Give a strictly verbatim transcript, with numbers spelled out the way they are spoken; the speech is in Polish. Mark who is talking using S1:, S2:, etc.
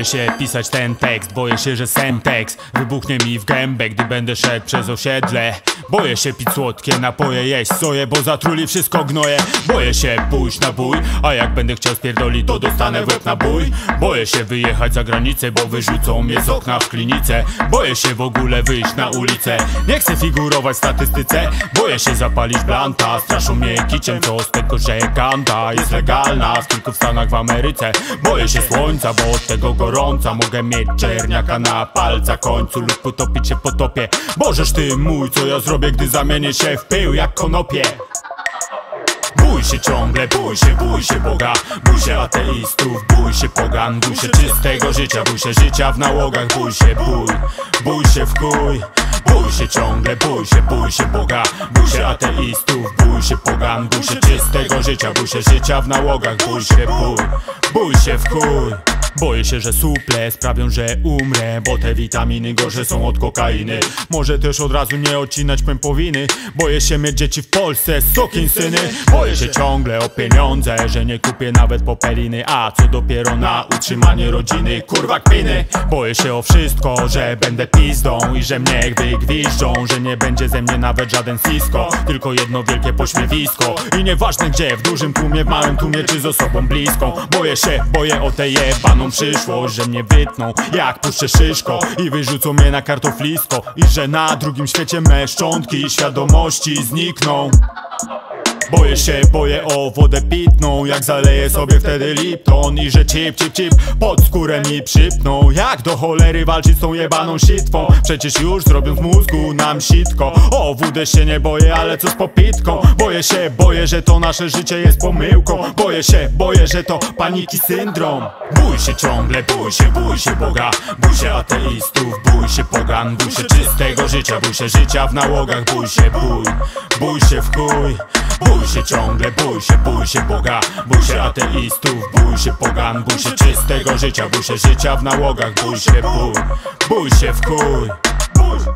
S1: Boję się pisać ten tekst, boję się, że semtekst wybuchnie mi w gębę, gdy będę szedł przez osiedle. Boję się pić słodkie napoje, jeść soję, bo zatruli wszystko gnoje. Boję się pójść na bój, a jak będę chciał spierdolić, to dostanę w łeb na bój. Boję się wyjechać za granicę, bo wyrzucą mnie z okna w klinice. Boję się w ogóle wyjść na ulicę, nie chcę figurować w statystyce. Boję się zapalić blanta, straszą mnie kiciem, co z tego, że ganda jest legalna w kilku stanach w Ameryce. Boję się słońca, bo od tego gorąca mogę mieć czerniaka na palca końcu lub potopić się w potopie. Bożeż ty mój, co ja zrobię, gdy zamienię się w pył jak konopie. Bój się ciągle, bój się, bój się Boga, bój się ateistów, bój się pogan, bój się czystego życia, bój się życia w nałogach, bój się, bój, bój się w chuj. Bój się ciągle, bój się, bój się Boga, bój się ateistów, bój się pogan, bój się czystego życia, bój się życia w nałogach, bój się, bój, bój się w chuj. Boję się, że suple sprawią, że umrę, bo te witaminy gorsze są od kokainy. Może też od razu nie odcinać pępowiny. Boję się mieć dzieci w Polsce, sukinsyny. Boję się ciągle o pieniądze, że nie kupię nawet popeliny, a co dopiero na utrzymanie rodziny, kurwa kpiny. Boję się o wszystko, że będę pizdą i że mnie gdy gwiżdżą, że nie będzie ze mnie nawet żaden cisco, tylko jedno wielkie pośmiewisko. I nieważne gdzie, w dużym tłumie, w małym tłumie czy z osobą bliską. Boję się, boję o tę jebaną przyszłość, że mnie wytną jak puszczę szyszko i wyrzucą mnie na kartoflisko, i że na drugim świecie me szczątki świadomości znikną. Boję się, boję o wodę pitną, jak zaleję sobie wtedy Lipton, i że cip, cip, cip pod skórę mi przypną. Jak do cholery walczyć z tą jebaną sitwą? Przecież już zrobią z mózgu nam sitko. O wódę się nie boję, ale co z popitką? Boję się, boję, że to nasze życie jest pomyłką. Boję się, boję, że to paniki syndrom. Bój się ciągle, bój się, bój się Boga, bój się ateistów, bój się pogan, bój się czystego życia, bój się życia w nałogach, bój się, bój, bój się w chuj. Bój się ciągle, bój się, bój się Boga, bój się ateistów, bój się pogan, bój się czystego życia, bój się życia w nałogach, bój się, bój, bój się w chuj.